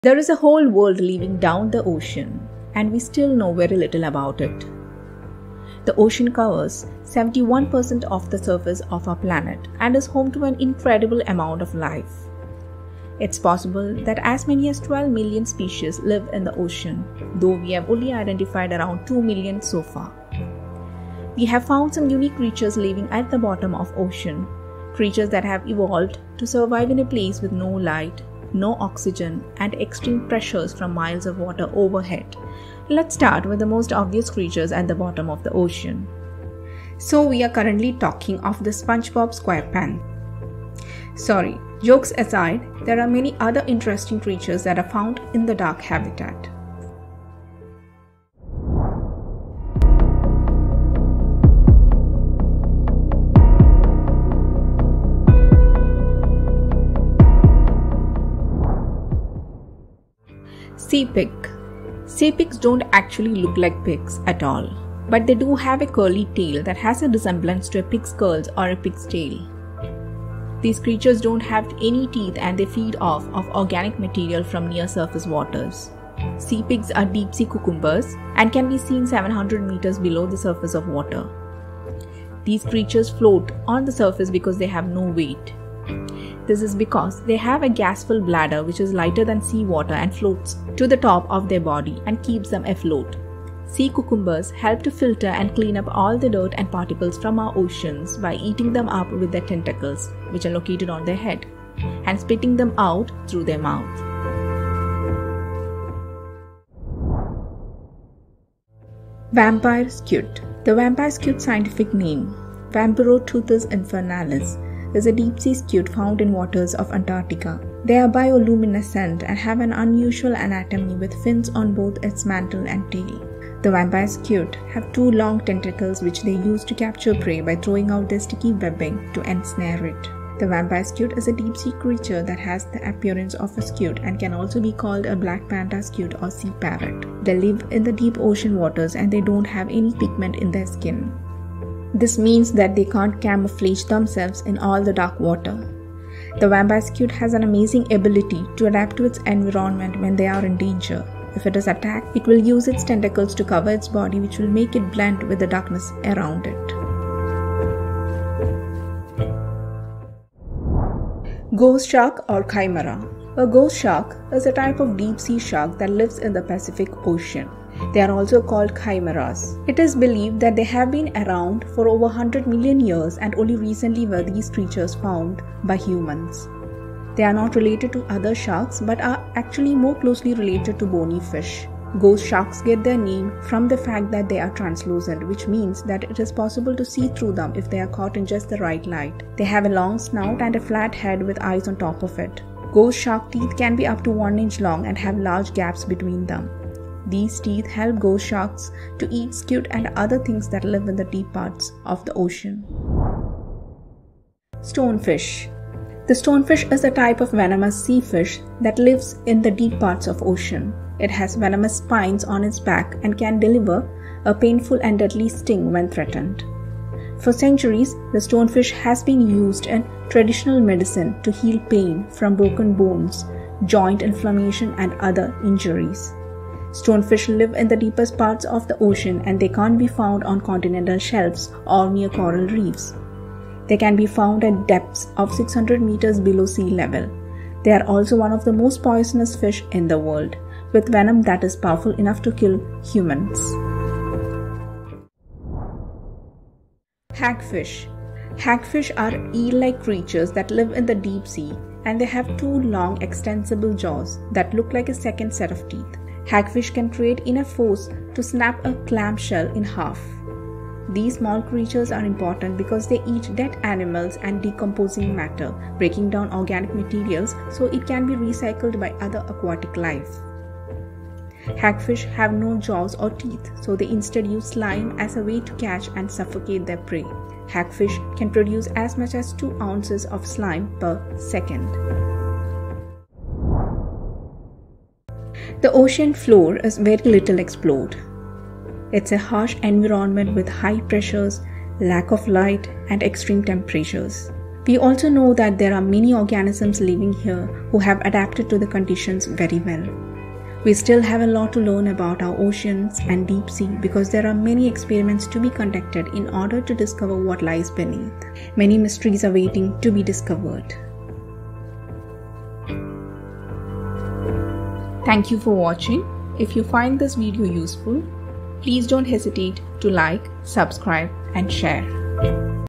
There is a whole world living down the ocean, and we still know very little about it. The ocean covers 71% of the surface of our planet and is home to an incredible amount of life. It's possible that as many as 12 million species live in the ocean, though we have only identified around 2 million so far. We have found some unique creatures living at the bottom of ocean, creatures that have evolved to survive in a place with no light, no oxygen, and extreme pressures from miles of water overhead. Let's start with the most obvious creatures at the bottom of the ocean. So we are currently talking of the SpongeBob SquarePants. Sorry, jokes aside, there are many other interesting creatures that are found in the dark habitat. Sea pig. Sea pigs don't actually look like pigs at all, but they do have a curly tail that has a resemblance to a pig's curls or a pig's tail. These creatures don't have any teeth and they feed off of organic material from near surface waters. Sea pigs are deep sea cucumbers and can be seen 700 meters below the surface of water. These creatures float on the surface because they have no weight. This is because they have a gas-filled bladder which is lighter than seawater and floats to the top of their body and keeps them afloat. Sea cucumbers help to filter and clean up all the dirt and particles from our oceans by eating them up with their tentacles, which are located on their head, and spitting them out through their mouth. Vampire skute. The vampire skute scientific name, Vampirotuthis infernalis, is a deep-sea skute found in waters of Antarctica. They are bioluminescent and have an unusual anatomy with fins on both its mantle and tail. The vampire skute have two long tentacles which they use to capture prey by throwing out their sticky webbing to ensnare it. The vampire skute is a deep-sea creature that has the appearance of a skute and can also be called a black panda skute or sea parrot. They live in the deep ocean waters and they don't have any pigment in their skin. This means that they can't camouflage themselves in all the dark water. The vampire skute has an amazing ability to adapt to its environment when they are in danger. If it is attacked, it will use its tentacles to cover its body, which will make it blend with the darkness around it. Ghost shark or chimera. A ghost shark is a type of deep-sea shark that lives in the Pacific Ocean. They are also called chimeras. It is believed that they have been around for over 100 million years and only recently were these creatures found by humans. They are not related to other sharks but are actually more closely related to bony fish. Ghost sharks get their name from the fact that they are translucent, which means that it is possible to see through them if they are caught in just the right light. They have a long snout and a flat head with eyes on top of it. Ghost shark teeth can be up to 1 inch long and have large gaps between them. These teeth help ghost sharks to eat skute and other things that live in the deep parts of the ocean. Stonefish. The stonefish is a type of venomous sea fish that lives in the deep parts of ocean. It has venomous spines on its back and can deliver a painful and deadly sting when threatened. For centuries, the stonefish has been used in traditional medicine to heal pain from broken bones, joint inflammation, and other injuries. Stonefish live in the deepest parts of the ocean and they can't be found on continental shelves or near coral reefs. They can be found at depths of 600 meters below sea level. They are also one of the most poisonous fish in the world, with venom that is powerful enough to kill humans. Hagfish. Hagfish are eel-like creatures that live in the deep sea and they have two long extensible jaws that look like a second set of teeth. Hagfish can create enough force to snap a clamshell in half. These small creatures are important because they eat dead animals and decomposing matter, breaking down organic materials so it can be recycled by other aquatic life. Hagfish have no jaws or teeth, so they instead use slime as a way to catch and suffocate their prey. Hagfish can produce as much as 2 ounces of slime per second. The ocean floor is very little explored. It's a harsh environment with high pressures, lack of light, and extreme temperatures. We also know that there are many organisms living here who have adapted to the conditions very well. We still have a lot to learn about our oceans and deep sea because there are many experiments to be conducted in order to discover what lies beneath. Many mysteries are waiting to be discovered. Thank you for watching. If you find this video useful, please don't hesitate to like, subscribe and share.